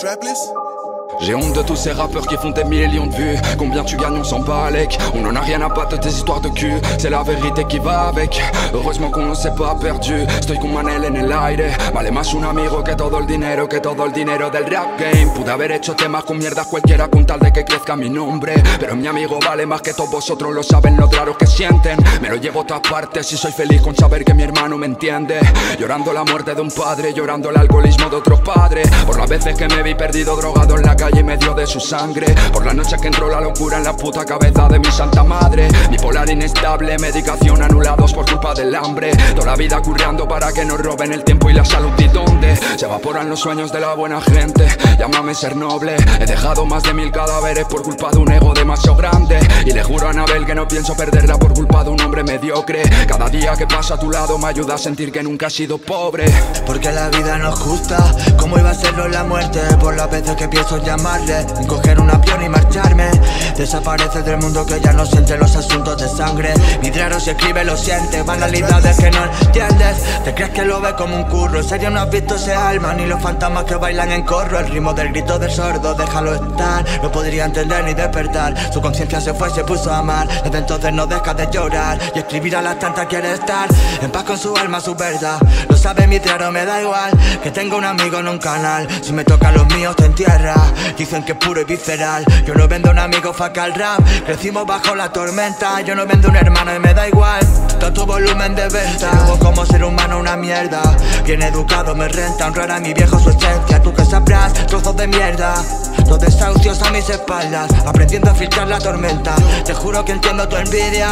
J'ai honte de tous ces rappeurs qui font des millions de vues. Combien tu gagnes, on s'en bat avec. On en a rien à battre de tes histoires de cul. C'est la vérité qui va avec. Heureusement qu'on ne s'est pas perdu. Estoy con Manel en el aire. Vale más un amigo que todo el dinero del rap game. Pude haber hecho temas con mierdas cualquiera con tal de que crezca mi nombre. Pero mi amigo vale más que todos vosotros, lo saben los raros que sienten. Me lo llevo a todas partes y soy feliz con saber que mi hermano me entiende. Llorando la muerte de un padre, llorando el alcoholismo de otros padres. Por las veces que me vi perdido, drogado en la calle y medio de su sangre. Por las noches que entró la locura en la puta cabeza de mi santa madre. Bipolar inestable, medicación anulados por culpa del hambre. Toda la vida currando para que nos roben el tiempo y la salud. ¿Y dónde? Se evaporan los sueños de la buena gente. Llámame ser noble. He dejado más de 1000 cadáveres por culpa de un ego demasiado grande. Y le juro a Anabel que no pienso perderla por culpa de un hombre mediocre. Cada día que pasa a tu lado me ayuda a sentir que nunca he sido pobre. Porque la vida no es justa. ¿Cómo iba a serlo la muerte? Por las veces que pienso llamarle, coger un avión y marcharme. Desaparece del mundo que ya no siente los asuntos de sangre. Vidriero si escribe lo siente. Banalidades que no entiendes. Te crees que lo ves como un curro. En serio no has visto ese alma, ni los fantasmas que bailan en corro. El ritmo del grito del sordo, déjalo estar. No podría entender ni despertar. Su conciencia se fue, se puso a amar. Desde entonces no deja de llorar. Y escribir a las tantas quiere estar en paz con su alma, su verdad. Lo sabe mi traro, me da igual que tenga un amigo en un canal. Si me tocan los míos te entierra. Dicen que es puro y visceral. Yo no vendo un amigo faca al rap. Crecimos bajo la tormenta. Yo no vendo un hermano y me da igual tanto volumen de venta. Luego como ser humano una mierda. Bien educado me renta. Honrar a mi viejo su esencia. Tú que sabrás, trozos de mierda. Los desahucios a mis espaldas. Aprendiendo a filtrar la tormenta. Te juro que entiendo tu envidia.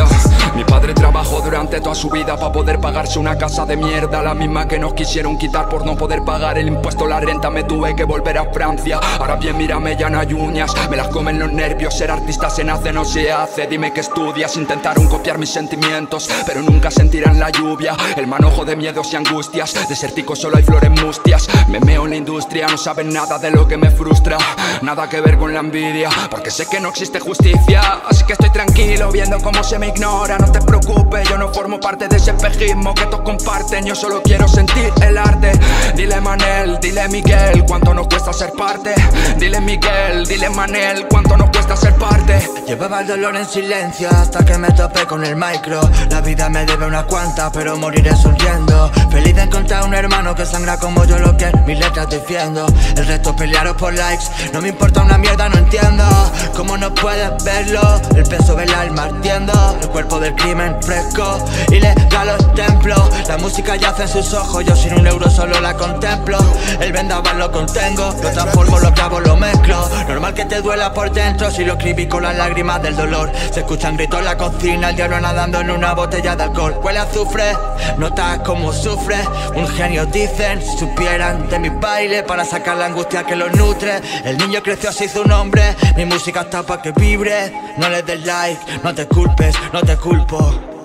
Mi padre trabajó durante toda su vida para poder pagarse una casa de mierda. La misma que nos quisieron quitar por no poder pagar el impuesto, la renta. Me tuve que volver a Francia. Ahora bien, mírame, ya no hay uñas. Me las comen los nervios. Ser artista se nace, no se hace. Dime que estudias. Intentaron copiar mis sentimientos, pero nunca sentirán la lluvia. El manojo de miedos y angustias. Desértico solo hay flores mustias. Me meo en la industria. No saben nada de lo que me frustra. Nada que ver con la envidia, porque sé que no existe justicia. Así que estoy tranquilo viendo cómo se me ignora. No te preocupes, yo no formo parte de ese espejismo que todos comparten. Yo solo quiero sentir el arte. Dile Manel, dile Miguel, cuánto nos cuesta ser parte. Dile Miguel, dile Manel, cuánto nos cuesta ser parte. Llevaba el dolor en silencio hasta que me topé con el micro. La vida me debe unas cuantas, pero moriré sonriendo. Feliz de encontrar un hermano que sangra como yo, lo que mis letras defiendo. El resto pelearos por likes, no me importa una mierda, no entiendo cómo no puedes verlo. El peso del alma ardiendo, el cuerpo del crimen fresco. Ilegal los templos, la música yace en sus ojos. Yo sin un euro solo la contemplo. El vendaval lo contengo, lo transformo, lo clavo, lo mezclo. Normal que te duela por dentro si lo escribí con las lágrimas del dolor. Se escuchan gritos en la cocina, el diablo nadando en una botella de alcohol. Huele a azufre, notas como sufre. Un genio dicen, si supieran de mi baile para sacar la angustia que los nutre. El niño creció, se hizo un hombre. Mi música está pa' que vibre. No le des like, no te culpes, no te culpo.